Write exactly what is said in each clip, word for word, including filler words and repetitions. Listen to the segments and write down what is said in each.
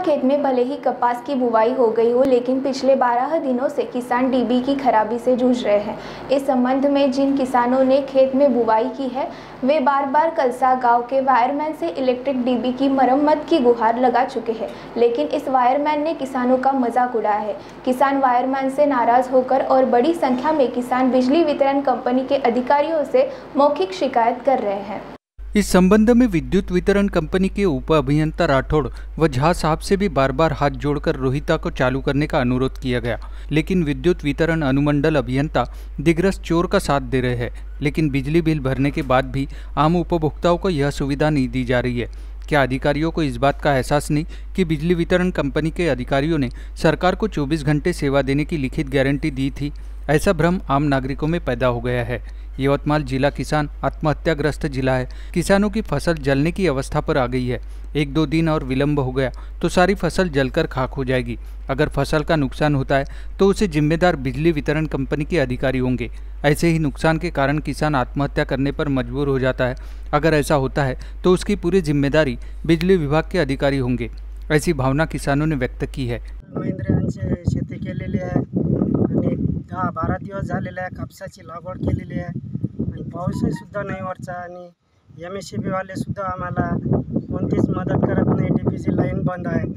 खेत में भले ही कपास की बुवाई हो गई हो, लेकिन पिछले बारह दिनों से किसान डीबी की खराबी से जूझ रहे हैं। इस संबंध में जिन किसानों ने खेत में बुवाई की है, वे बार बार कलसा गांव के वायरमैन से इलेक्ट्रिक डीबी की मरम्मत की गुहार लगा चुके हैं, लेकिन इस वायरमैन ने किसानों का मजाक उड़ाया है। किसान वायरमैन से नाराज होकर और बड़ी संख्या में किसान बिजली वितरण कंपनी के अधिकारियों से मौखिक शिकायत कर रहे हैं। इस संबंध में विद्युत वितरण कंपनी के उप अभियंता राठौड़ व झा साहब से भी बार बार हाथ जोड़कर रोहिता को चालू करने का अनुरोध किया गया, लेकिन विद्युत वितरण अनुमंडल अभियंता दिग्रस चोर का साथ दे रहे हैं। लेकिन बिजली बिल भरने के बाद भी आम उपभोक्ताओं को यह सुविधा नहीं दी जा रही है। क्या अधिकारियों को इस बात का एहसास नहीं कि बिजली वितरण कंपनी के अधिकारियों ने सरकार को चौबीस घंटे सेवा देने की लिखित गारंटी दी थी? ऐसा भ्रम आम नागरिकों में पैदा हो गया है। यवतमाल जिला किसान आत्महत्याग्रस्त जिला है। किसानों की फसल जलने की अवस्था पर आ गई है। एक दो दिन और विलंब हो गया तो सारी फसल जलकर खाक हो जाएगी। अगर फसल का नुकसान होता है तो उसे जिम्मेदार बिजली वितरण कंपनी के अधिकारी होंगे। ऐसे ही नुकसान के कारण किसान आत्महत्या करने पर मजबूर हो जाता है। अगर ऐसा होता है तो उसकी पूरी जिम्मेदारी बिजली विभाग के अधिकारी होंगे। ऐसी भावना किसानों ने व्यक्त की है। महिंद्रांची शेती केलेली आहे आणि दहा बारा दिवस झालेले आहे, कापसाची लागवड केलेली आहे आणि पाऊसही सुद्धा नाही वरचा आणि एम एस सी बी वाले सुद्धा आम्हाला कोणतीच मदत करत नाही। डी पी ची लाईन बंद आहे,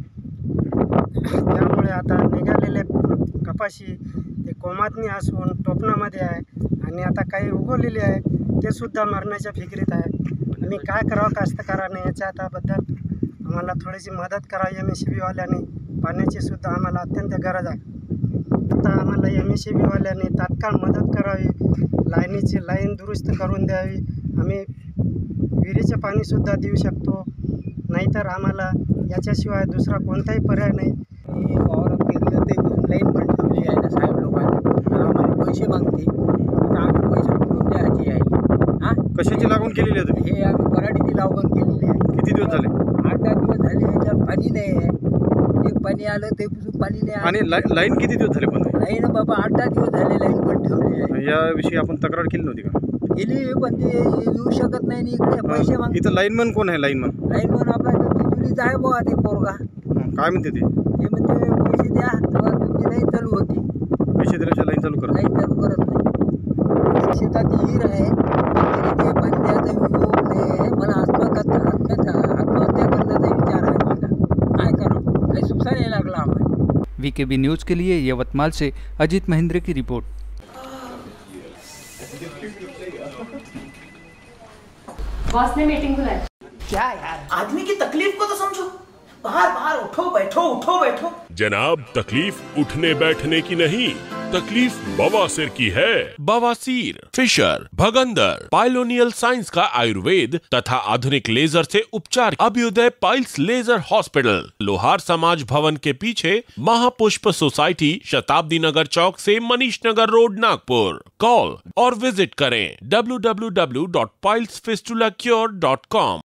त्यामुळे आता निघालेले कपाशी ते कोमातनी असून टोपणामध्ये आहे आणि आता काही उगवलेले आहे ते सुद्धा मरण्याच्या फिकिरीत आहे। आणि काय करावं कास्तकाराने याच्या आताबद्दल आम्हाला थोडीशी मदत करावी। एम एस सी बी वाल्याने पाण्याची सुद्धा आम्हाला अत्यंत गरज आहे। आता आम्हाला एम एस सी बी वाल्याने तात्काळ मदत करावी, लाईनीची लाईन दुरुस्त करून द्यावी। आम्ही विहिरीचे पाणीसुद्धा देऊ शकतो, नाहीतर आम्हाला याच्याशिवाय दुसरा कोणताही पर्याय नाही। वावर पेरलं ते लाईन पण ठेवली आहे ना साहेब लोकांनी, आम्हाला पैसे मागते तर आम्ही पैसे कुठून द्यायचे आहे? हां, कशाची लागवड केलेली आहे तुम्ही? हे आम्ही पराठीची लागवड केलेली आहे। किती दिवस झाले? आठ दहा दिवस झाले, याच्यावर पाणी नाही आहे। एक पाणी आलं ते पाणी नाही। आणि लाईन किती दिवस झाले बंद? लाईन बाबा आठ दहा दिवस झाले लाईन पण ठेवली आहे। याविषयी आपण तक्रार केली नव्हती का? केली, पण ते येऊ शकत नाही आणि इकडे पैसे मागते। इथं लाईनमन कोण आहे? लाईनमन लाईनमन आपला बिजुलीचा आहे बुवा, ते पोरगा। काय म्हणते ते? ते म्हणते पैसे द्या, तेव्हा तुमची लाईन चालू होती। पैसे दिल्याशिवाय लाईन चालू करत लाईन चालू करत नाही। शेतात हिर आहे, ते पाणी द्यायचा योग नाही। मला आत्महत्या आत्महत्या आत्महत्या करण्याचा विचार आहे मला। काय करावं, काही सुचना नाही लागला आम्हाला। वीकेबी न्यूज़ के लिए यवतमाल से अजित महेंद्र की रिपोर्ट। बॉस ने मीटिंग बुलाई। क्या यार, आदमी की तकलीफ को तो समझो। बाहर बाहर उठो बैठो उठो बैठो। जनाब, तकलीफ उठने बैठने की नहीं, तकलीफ बवासीर की है। बवासीर, फिशर, भगंदर, पाइलोनियल साइंस का आयुर्वेद तथा आधुनिक लेजर से उपचार। अभ्युदय पाइल्स लेजर हॉस्पिटल, लोहार समाज भवन के पीछे, महापुष्प सोसाइटी, शताब्दी नगर चौक से मनीष नगर रोड, नागपुर। कॉल और विजिट करें W W W dot piles fistula cure dot com.